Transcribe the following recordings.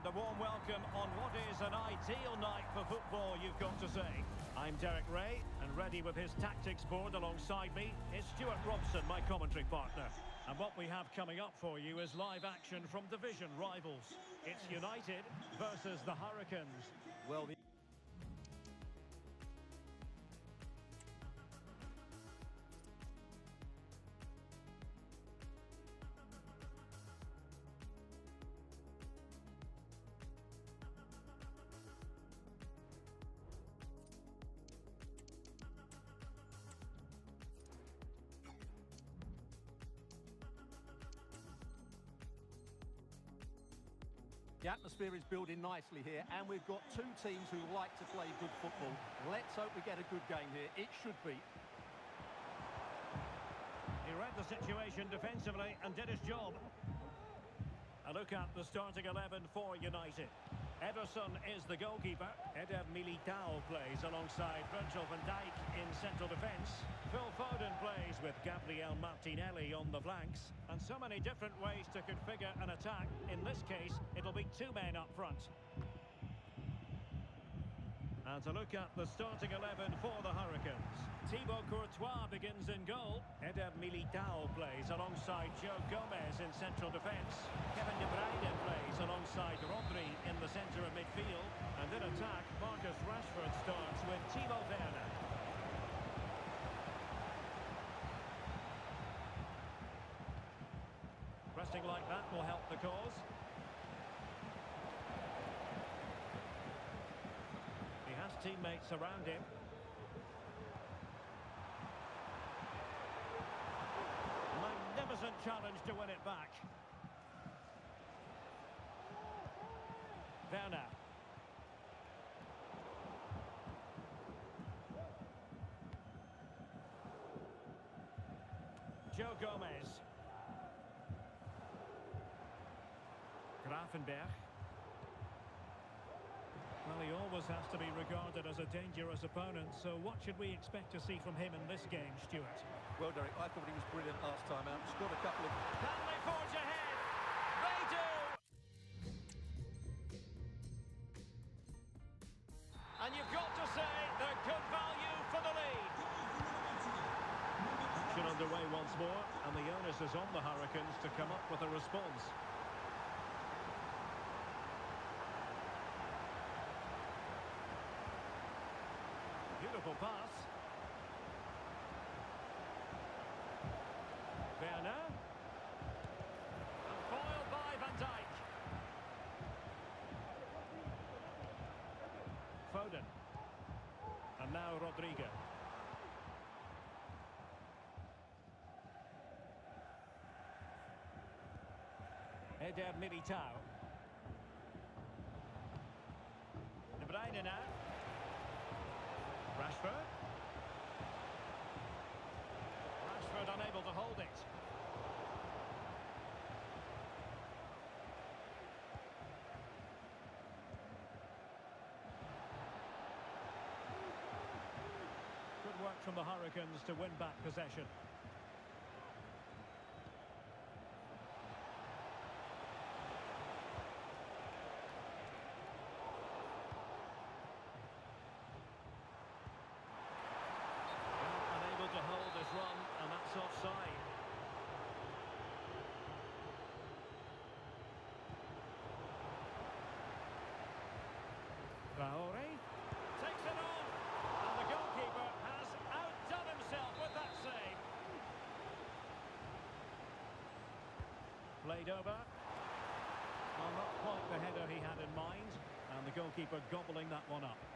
a warm welcome on what is an ideal night for football, you've got to say. I'm Derek Ray, and ready with his tactics board alongside me is Stuart Robson, my commentary partner. And what we have coming up for you is live action from division rivals. It's United versus the Hurricanes. Well, The atmosphere is building nicely here, and we've got two teams who like to play good football. Let's hope we get a good game here. It should be. He read the situation defensively and did his job. A look at the starting 11 for United. Ederson is the goalkeeper. Eder Militao plays alongside Virgil van Dijk in central defence. Phil Foden plays with Gabriel Martinelli on the flanks. And so many different ways to configure an attack. In this case, it'll be two men up front. And to look at the starting 11 for the Hurricanes. Thibaut Courtois begins in goal. Eder Militao plays alongside Joe Gomez in central defence. Kevin De Bruyne plays alongside Rodri in the centre of midfield. And in attack, Marcus Rashford starts with Timo Werner. Pressing like that will help the cause. He has teammates around him. Magnificent challenge to win it back. Werner. Joe Gomez. Gravenberch. Well, he always has to be regarded as a dangerous opponent, so what should we expect to see from him in this game, Stuart? Well, Derek, I thought he was brilliant last time out. Scored a couple of... Can they forge ahead? They do! And you've got to say, they're good value for the lead. Action underway once more, and the onus is on the Hurricanes to come up with a response. Beautiful pass. Werner. And foiled by Van Dijk. Foden. And now Rodrigo. Eder Militao. De Bruyne now. Rashford. Rashford unable to hold it. Good work from the Hurricanes to win back possession. To hold his run, and that's offside. Traore takes it on, and the goalkeeper has outdone himself with that save. Played over. Well, not quite the header he had in mind, and the goalkeeper gobbling that one up.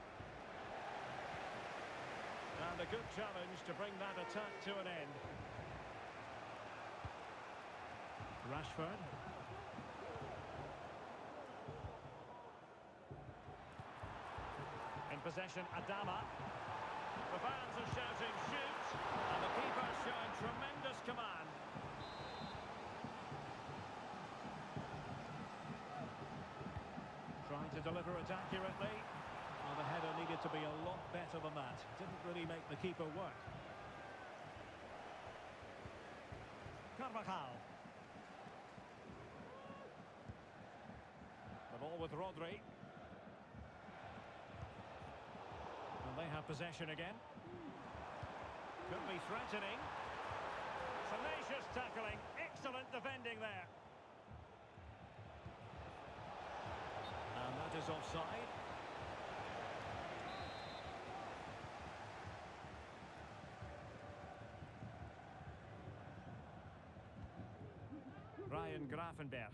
And a good challenge to bring that attack to an end. Rashford. In possession, Adama. The fans are shouting, shoot! And the keeper showing tremendous command. Trying to deliver it accurately. Well, the header needed to be a lot better than that. Didn't really make the keeper work. Carvajal. The ball Ball with Rodri. And they have possession again. Could be threatening. Tenacious tackling. Excellent defending there. And that is offside. Ryan Gravenberch.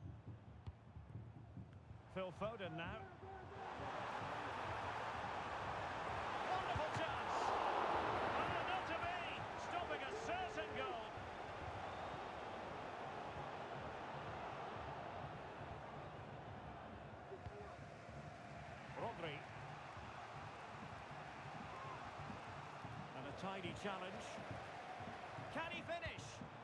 Phil Foden now. Wonderful chance. Oh, not to be. Stopping a certain goal. Rodri. And a tidy challenge. Can he finish?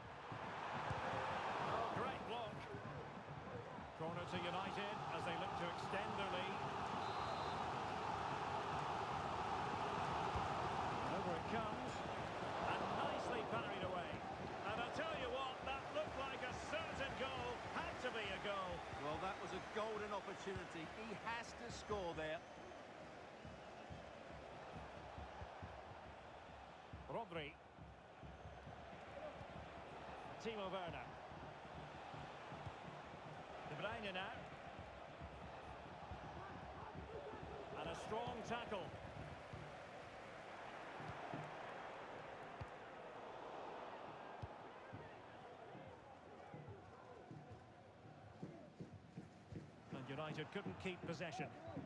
Oh, great block. Corner to United as they look to extend their lead. Over it comes. And nicely parried away. And I'll tell you what, that looked like a certain goal. Had to be a goal. Well, that was a golden opportunity. He has to score there. Rodri. Timo Werner. De Bruyne now. And a strong tackle. And United couldn't keep possession.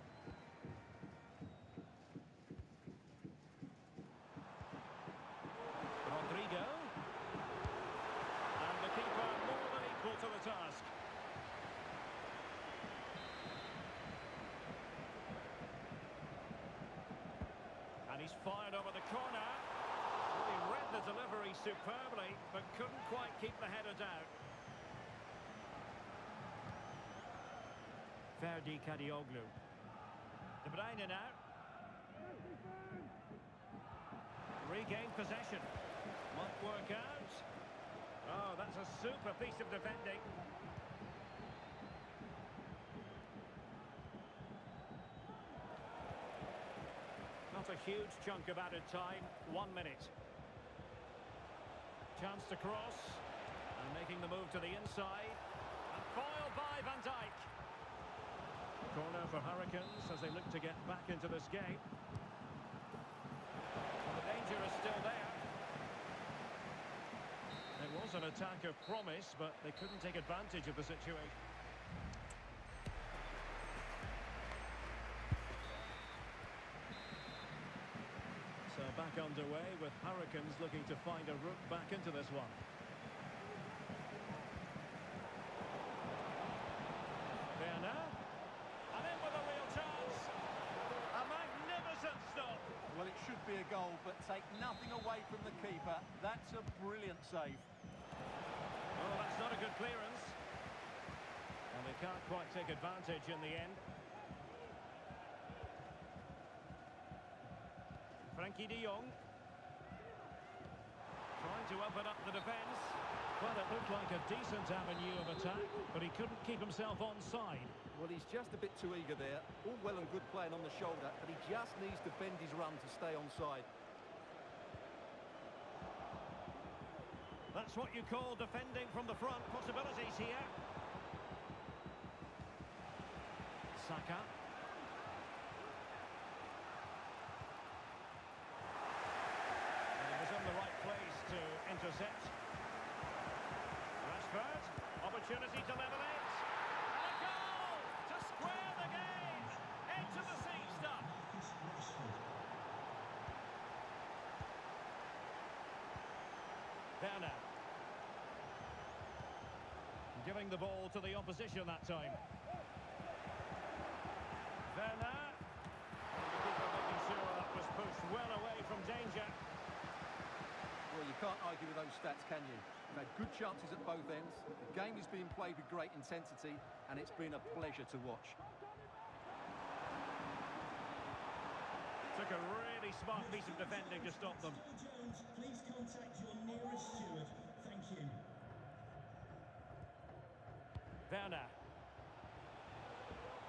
Rodrigo. And the keeper more than equal to the task. And he's fired over the corner. Well, he read the delivery superbly, but couldn't quite keep the header down. Ferdi Kadioglu. De Bruyne now. Regained possession. Won't work out. Oh, that's a super piece of defending. Not a huge chunk of added time. 1 minute. Chance to cross. And making the move to the inside. And foiled by Van Dijk. Corner for Hurricanes as they look to get back into this game. And the danger is still there. It was an attack of promise, but they couldn't take advantage of the situation. So back underway with Hurricanes looking to find a route back into this one. Werner. And in with a real chance. A magnificent stop. Well, it should be a goal, but take nothing away from the keeper. That's a brilliant save. Oh, that's not a good clearance. And they can't quite take advantage in the end. Frankie de Jong. Trying to open up the defence. Well, it looked like a decent avenue of attack, but he couldn't keep himself onside. Well, he's just a bit too eager there. All well and good playing on the shoulder, but he just needs to bend his run to stay onside. That's what you call defending from the front. Possibilities here. Saka. And he was in the right place to intercept. Rashford. Opportunity to level it. And a goal to square the game. Edge of the seat stuff. Werner. Giving the ball to the opposition that time. Werner. And the keeper making sure that was pushed well away from danger. Well, you can't argue with those stats, can you? They've had good chances at both ends. The game is being played with great intensity, and it's been a pleasure to watch. Took a really smart piece of defending to stop them. Jones, please contact your nearest steward. Thank you. Werner.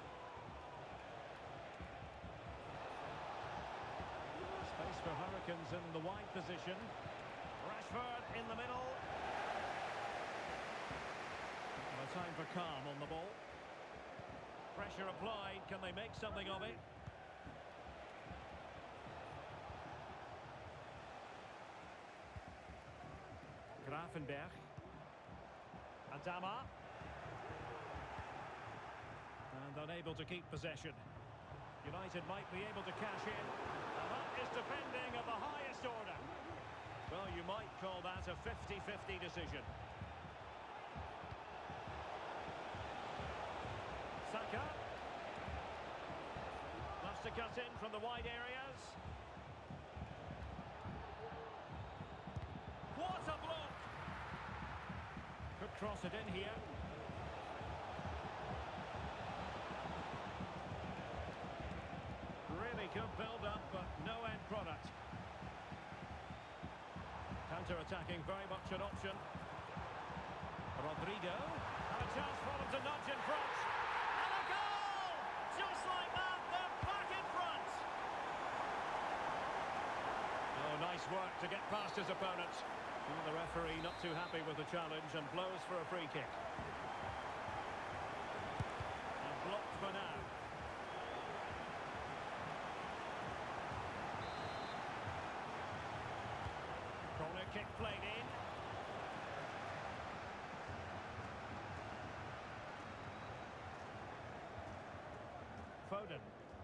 Americans in the wide position. Rashford in the middle. And a time for calm on the ball. Pressure applied. Can they make something of it? Grafenberg. Adama. And unable to keep possession. United might be able to cash in. And that is defending of the highest order. Well, you might call that a 50-50 decision. Saka. Loves to cut in from the wide areas. What a block! Could cross it in here. Really good build-up, but no end product. Counter-attacking, very much an option. Rodrigo. And a chance for them to nudge in front. And a goal! Just like that, they're back in front. Oh, nice work to get past his opponents. And the referee not too happy with the challenge and blows for a free kick. And blocked for now. Corner kick played in. Foden.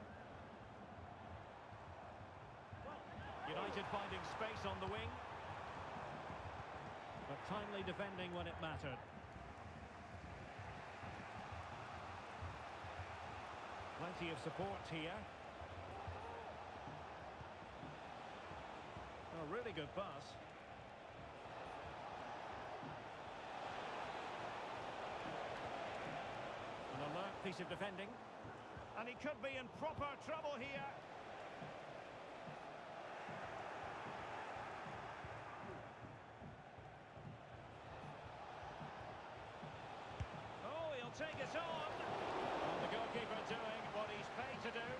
United finding space on the wing. But timely defending when it mattered. Plenty of support here. A really good pass. An alert piece of defending. And he could be in proper trouble here. Oh, he'll take it on. And the goalkeeper doing what he's paid to do.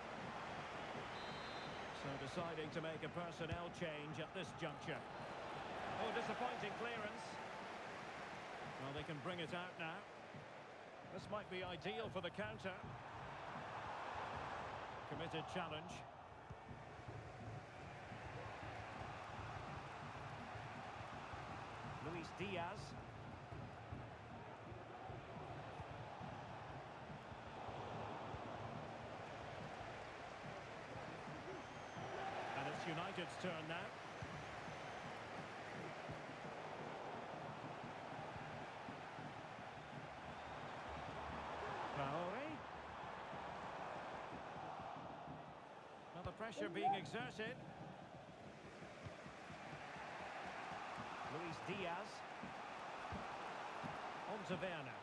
So deciding to make a personnel change at this juncture. Oh, disappointing clearance. Well, they can bring it out now. This might be ideal for the counter. Committed challenge. Luis Diaz. And it's United's turn now. Traore. Now the pressure being exerted. Luis Diaz. On to Werner.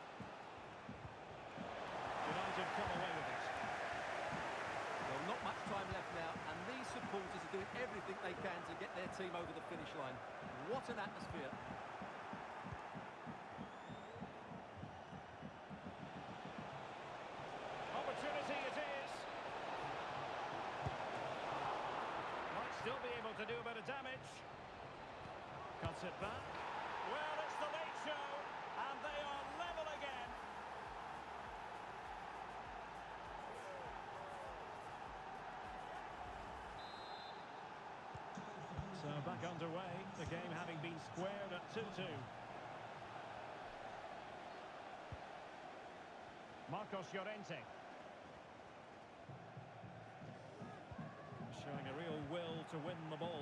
United come away with it. Well, not much time left now, and these supporters are doing everything they can to get their team over the finish line. What an atmosphere. Opportunity it is. Might still be able to do a bit of damage. Cuts it back. Well, it's the late show, and they are level again. So back underway, the game having been squared at 2-2. Marcos Llorente. Showing a real will to win the ball.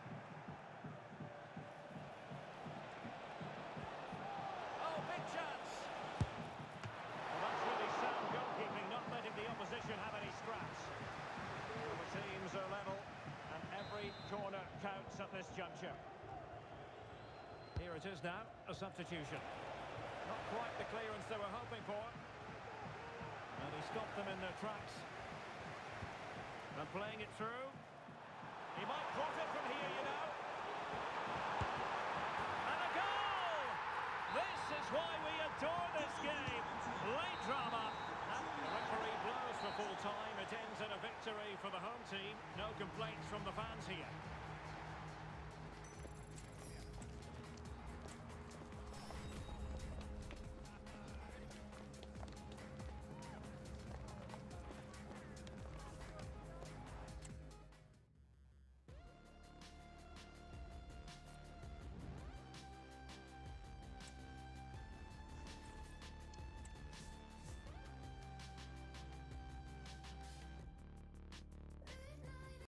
Oh, big chance! Well, that's really sound goalkeeping, not letting the opposition have any scraps. Well, the teams are level, and every corner counts at this juncture. Here it is now, a substitution. Not quite the clearance they were hoping for. And he stopped them in their tracks. And playing it through. He might profit from here, you know. And a goal! This is why we adore this game. Late drama. And the referee blows for full time. It ends in a victory for the home team. No complaints from the fans here.